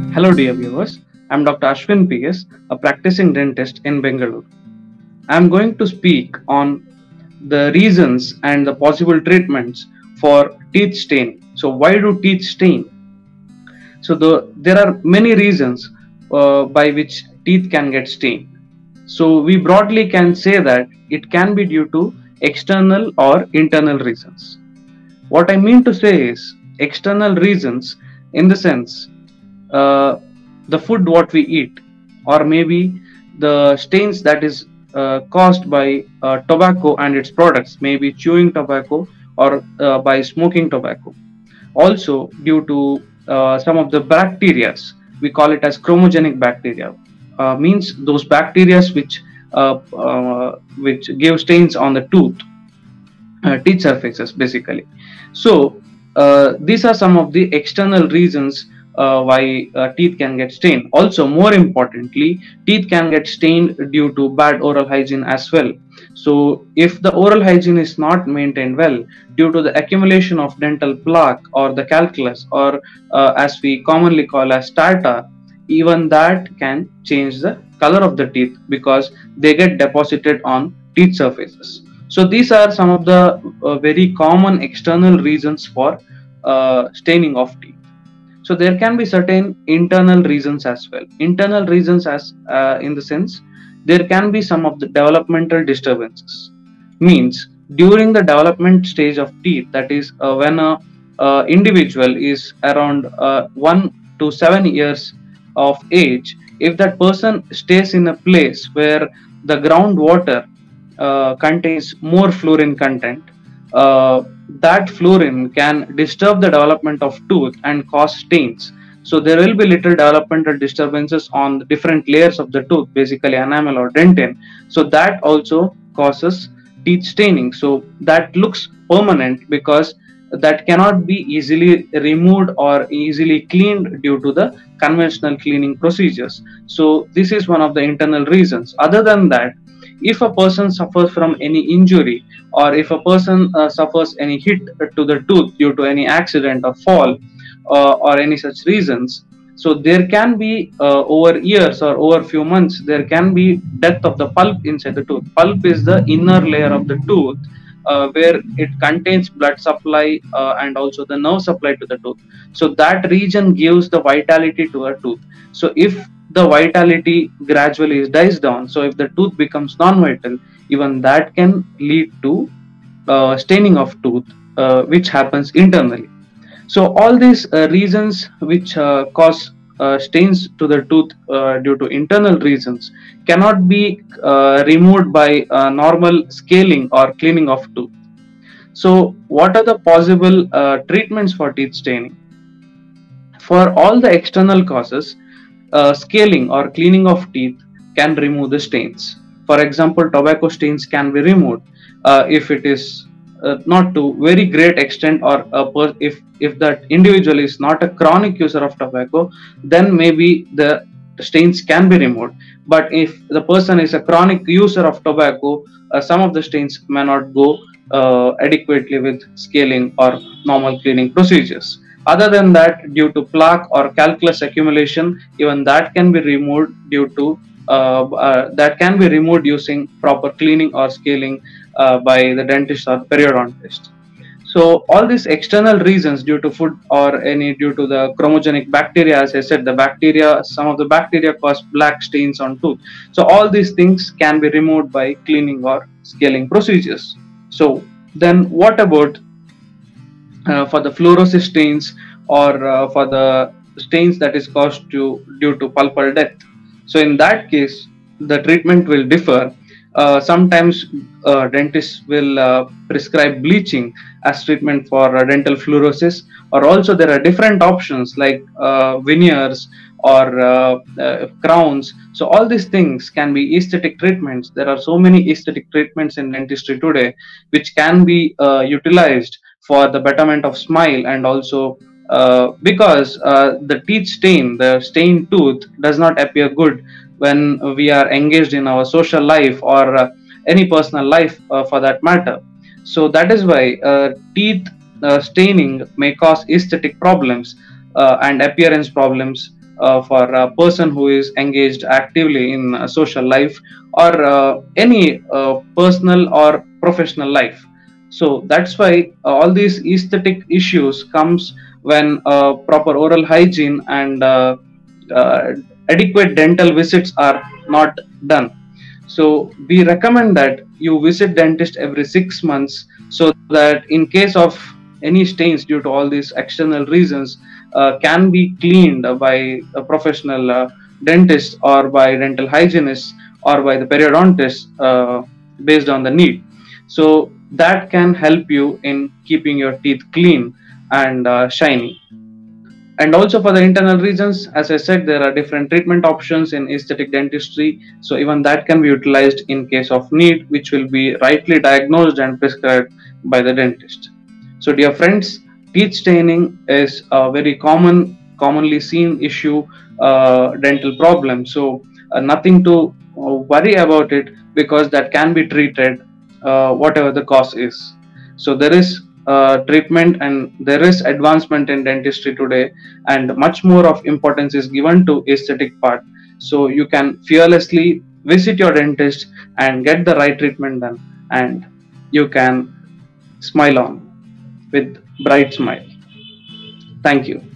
Hello, dear viewers. I'm Dr. Ashwin PS, a practicing dentist in Bengaluru. I'm going to speak on the reasons and the possible treatments for teeth staining. So, why do teeth stain? There are many reasons by which teeth can get stained. So, we broadly can say that it can be due to external or internal reasons. What I mean to say is external reasons in the sense uh, the food what we eat, or maybe the stains that is caused by tobacco and its products, maybe chewing tobacco or by smoking tobacco. Also due to some of the bacteria, we call it as chromogenic bacteria, means those bacteria which give stains on the teeth surfaces basically. So these are some of the external reasons why teeth can get stained. Also, more importantly, teeth can get stained due to bad oral hygiene as well. So if the oral hygiene is not maintained well, due to the accumulation of dental plaque or the calculus, or as we commonly call as tartar, even that can change the color of the teeth because they get deposited on teeth surfaces. So these are some of the very common external reasons for staining of teeth. So there can be certain internal reasons as well. Internal reasons, as in the sense, there can be some of the developmental disturbances. Means during the development stage of teeth, that is when a individual is around 1 to 7 years of age, if that person stays in a place where the groundwater contains more fluorine content, that fluorine can disturb the development of tooth and cause stains. So there will be little developmental disturbances on the different layers of the tooth, basically enamel or dentin. So that also causes teeth staining. So that looks permanent because that cannot be easily removed or easily cleaned due to the conventional cleaning procedures. So this is one of the internal reasons. Other than that, if a person suffers from any injury, or if a person suffers any hit to the tooth due to any accident or fall, or any such reasons, so there can be over years or over few months, there can be death of the pulp inside the tooth. Pulp is the inner layer of the tooth, where it contains blood supply and also the nerve supply to the tooth. So that region gives the vitality to a tooth. So if the vitality gradually dies down, so if the tooth becomes non-vital, even that can lead to staining of tooth, which happens internally. So all these reasons which cause stains to the tooth due to internal reasons cannot be removed by normal scaling or cleaning of tooth. So what are the possible treatments for teeth staining? For all the external causes, scaling or cleaning of teeth can remove the stains. For example, tobacco stains can be removed if it is not to very great extent, or if that individual is not a chronic user of tobacco, then maybe the stains can be removed. But if the person is a chronic user of tobacco, some of the stains may not go adequately with scaling or normal cleaning procedures. Other than that, due to plaque or calculus accumulation, even that can be removed due to that can be removed using proper cleaning or scaling by the dentist or periodontist. So all these external reasons due to food or any due to the chromogenic bacteria, as I said, the bacteria, some of the bacteria cause black stains on tooth. So all these things can be removed by cleaning or scaling procedures. So then what about for the fluorosis stains, or for the stains that is caused due to pulpal death? So in that case, the treatment will differ. Sometimes dentists will prescribe bleaching as treatment for dental fluorosis, or also there are different options like veneers or crowns. So all these things can be aesthetic treatments. There are so many aesthetic treatments in dentistry today which can be utilized for the betterment of smile, and also because the teeth stain, the stained tooth does not appear good when we are engaged in our social life or any personal life for that matter. So that is why teeth staining may cause aesthetic problems and appearance problems for a person who is engaged actively in social life, or any personal or professional life. So that's why all these aesthetic issues comes when proper oral hygiene and uh, adequate dental visits are not done. So we recommend that you visit dentist every 6 months, so that in case of any stains due to all these external reasons can be cleaned by a professional dentist, or by dental hygienist, or by the periodontist, based on the need. So that can help you in keeping your teeth clean and shiny. And also for the internal regions, as I said, there are different treatment options in aesthetic dentistry. So even that can be utilized in case of need, which will be rightly diagnosed and prescribed by the dentist. So dear friends, teeth staining is a very commonly seen issue, dental problem. So nothing to worry about it, because that can be treated whatever the cause is. So there is treatment, and there is advancement in dentistry today, and much more of importance is given to aesthetic part. So you can fearlessly visit your dentist and get the right treatment done, and you can smile on with bright smile. Thank you.